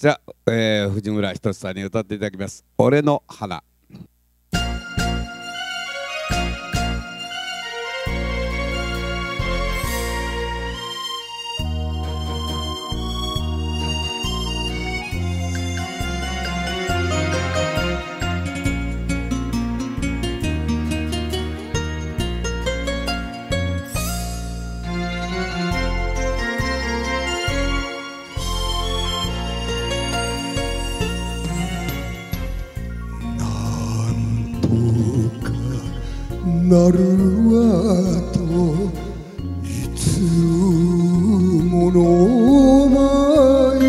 じゃあ、藤村仁さんに歌っていただきます「俺の花」。 なるわといつもの前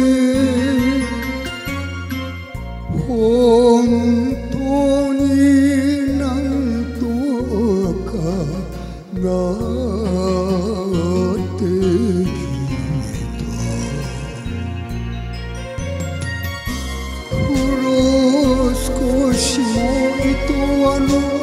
本当になんとかなってきた黒少しもいとわの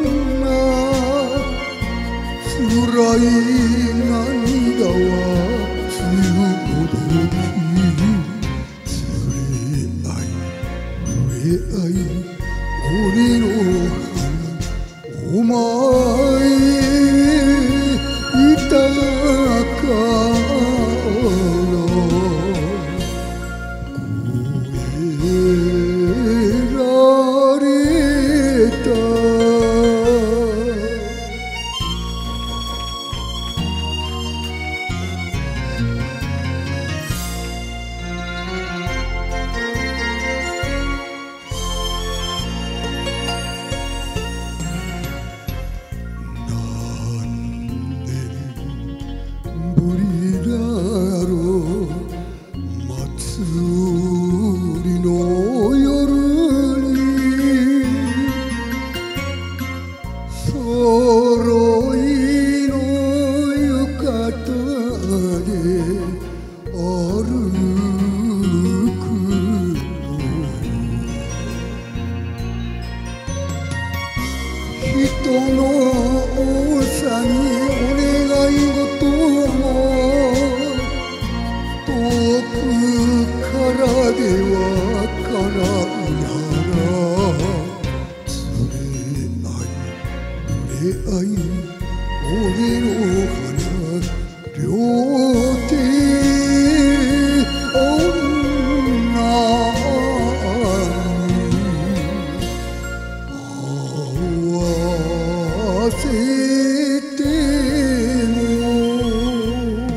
辛い涙は強ほどき連れ合い触れ合い俺の花お前いたから越えられたぶりだろう祭りの夜に揃いの浴衣で歩く人の多さにお願い事遠くからでは叶うなら連れ合い俺の花両手女に合わせても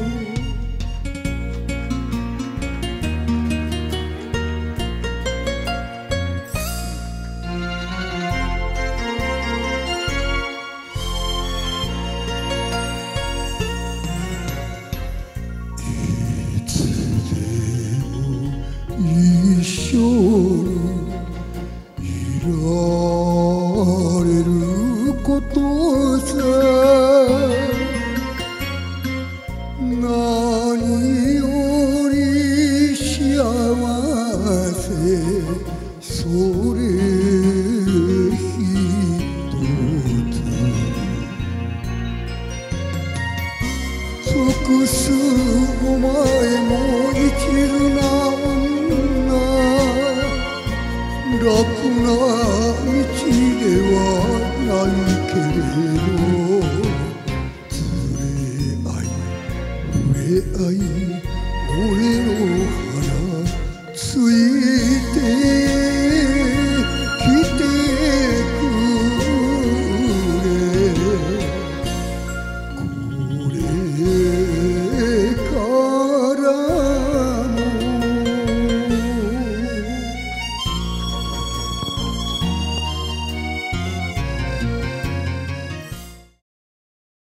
一緒にいられることさ何より幸せそれひとつ尽くすお前も生きるな楽な